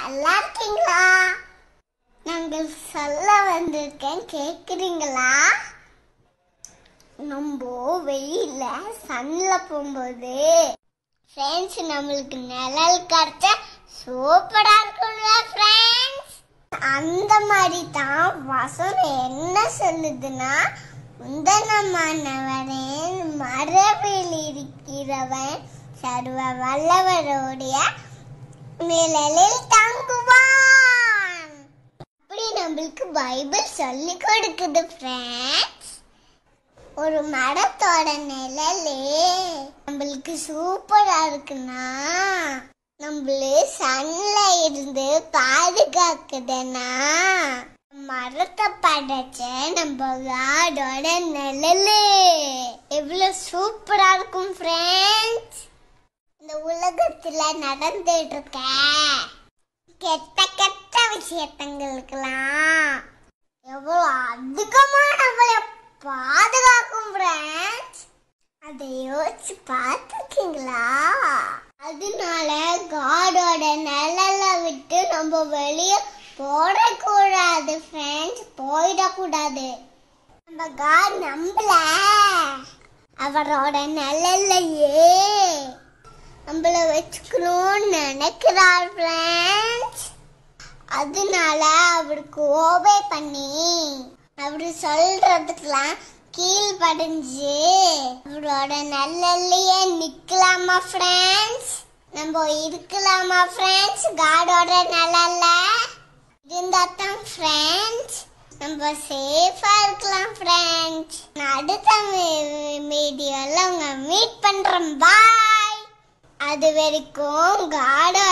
நல்லா இருக்கீங்களா? நாங்கள் சொல்ல வந்திருக்கேன், கேக்குறீங்களா? நம்ம வெயில சன்ல போகும்போது ஃப்ரெண்ட்ஸ் நம்மளுக்கு நிழல் கிடைச்சா சூப்பரா இருக்கும்ல ஃப்ரெண்ட்ஸ். அந்த மாதிரி தான் வசனம் என்ன சொல்லுதுன்னா, உந்தனமானவனே மரபில் இருக்கிறவன் சர்வ வல்லவருடைய நிழலில் தங்குவான். அப்படி நம்மளுக்கு பைபிள் சொல்லி கொடுக்குது ஃப்ரெண்ட்ஸ். ஒரு மரத்தோட நிழலே நம்மளுக்கு சூப்பரா இருக்குன்னா, நம்மள சன்ல இருந்து பாதுகாக்குதுன்னா, மரத்தை படைச்ச நம்ம காடோட நிழலு எவ்வளவு சூப்பரா இருக்கும் ஃப்ரெண்ட்ஸ். இந்த உலகத்துல நடந்துட்டு இருக்க கெட்ட கெட்ட விஷயத்தங்களுக்கெல்லாம் எவ்வளவு அதிகமா நம்மள பாதுகாக்கும் ஃப்ரெண்ட்ஸ். அதை யோசிச்சு பார்த்துருக்கீங்களா? அதனால காடோட நிழல விட்டு நம்ம வெளியே போடக்கூடாது ஃப்ரெண்ட்ஸ், போயிடக்கூடாது. நம்ம காட் நம்மள அவரோட நிழல்லையே நம்மள வச்சுக்கணும்னு நினைக்கிறார் ஃப்ரெண்ட்ஸ். அதனால அவருக்கு ஓபே பண்ணி அவரு சொல்றதுக்கெல்லாம் கீழ்படிஞ்சு அவரோட நிழல்லையே நிக்கலாமா ஃப்ரெண்ட்ஸ்? நம்ம இருக்கலாமா ஃப்ரெண்ட்ஸ்? காடோட நிழல்ல இருந்தா தான் ஃப்ரெண்ட்ஸ் நம்ம சேஃபா இருக்கலாம் ஃப்ரெண்ட்ஸ். நான் அடுத்த வீடியோல உங்க மீட் பண்றேன். பாய். அது வரைக்கும் காடோட